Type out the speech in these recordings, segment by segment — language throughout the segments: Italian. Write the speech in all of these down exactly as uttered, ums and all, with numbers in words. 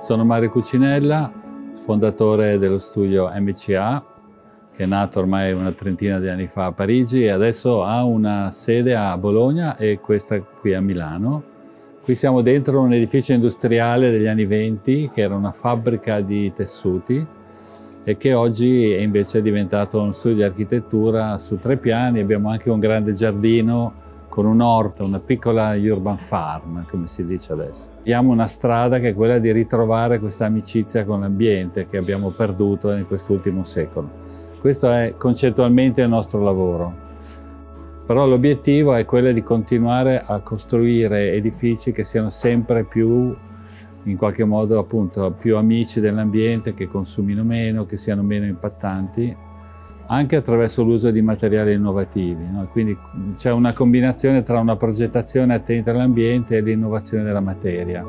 Sono Mario Cucinella, fondatore dello studio M C A, che è nato ormai una trentina di anni fa a Parigi e adesso ha una sede a Bologna e questa qui a Milano. Qui siamo dentro un edificio industriale degli anni venti, che era una fabbrica di tessuti e che oggi è invece diventato uno studio di architettura su tre piani. Abbiamo anche un grande giardino con un orto, una piccola urban farm, come si dice adesso. Abbiamo una strada che è quella di ritrovare questa amicizia con l'ambiente che abbiamo perduto in quest'ultimo secolo. Questo è concettualmente il nostro lavoro. Però l'obiettivo è quello di continuare a costruire edifici che siano sempre più, in qualche modo, appunto, più amici dell'ambiente, che consumino meno, che siano meno impattanti, anche attraverso l'uso di materiali innovativi, no? Quindi c'è una combinazione tra una progettazione attenta all'ambiente e l'innovazione della materia.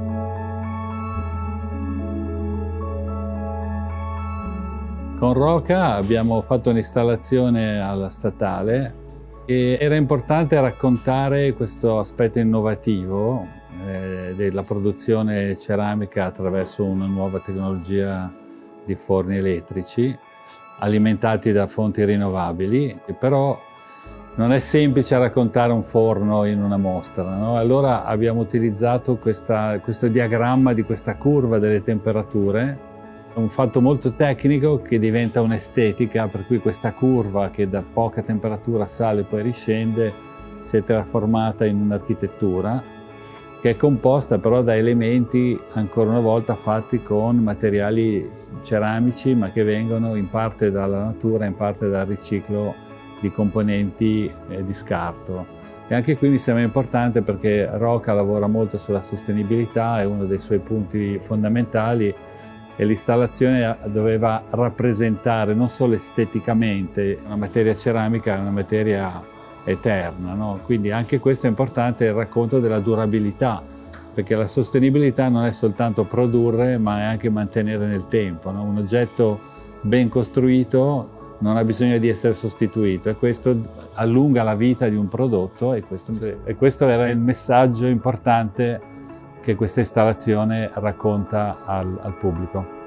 Con Roca abbiamo fatto un'installazione alla Statale e era importante raccontare questo aspetto innovativo eh, della produzione ceramica attraverso una nuova tecnologia di forni elettrici alimentati da fonti rinnovabili, però non è semplice raccontare un forno in una mostra, no? Allora abbiamo utilizzato questa, questo diagramma di questa curva delle temperature, un fatto molto tecnico che diventa un'estetica, per cui questa curva che da poca temperatura sale e poi riscende si è trasformata in un'architettura che è composta però da elementi ancora una volta fatti con materiali ceramici, ma che vengono in parte dalla natura, in parte dal riciclo di componenti eh, di scarto. E anche qui mi sembra importante perché Roca lavora molto sulla sostenibilità, è uno dei suoi punti fondamentali, e l'installazione doveva rappresentare non solo esteticamente una materia ceramica, è una materia eterna, no? Quindi anche questo è importante, il racconto della durabilità, perché la sostenibilità non è soltanto produrre, ma è anche mantenere nel tempo, no? Un oggetto ben costruito non ha bisogno di essere sostituito e questo allunga la vita di un prodotto e questo, e questo era il messaggio importante che questa installazione racconta al, al pubblico.